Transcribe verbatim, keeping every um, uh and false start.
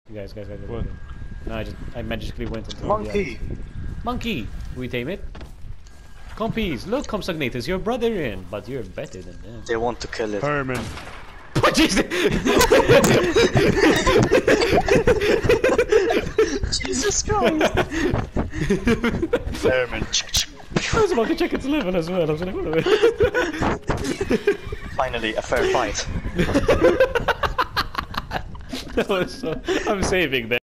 Guys, guys, guys, guys. What? guys. No, I just I magically went into Monkey! The Monkey! We tame it? Compies, look, Compsognatus, your brother in, but you're better than them. They want to kill it. Herman. Jesus Christ! Herman. I was about to check its level as well. I was like, hold on. Finally, a fair fight. That was so... I'm saving that.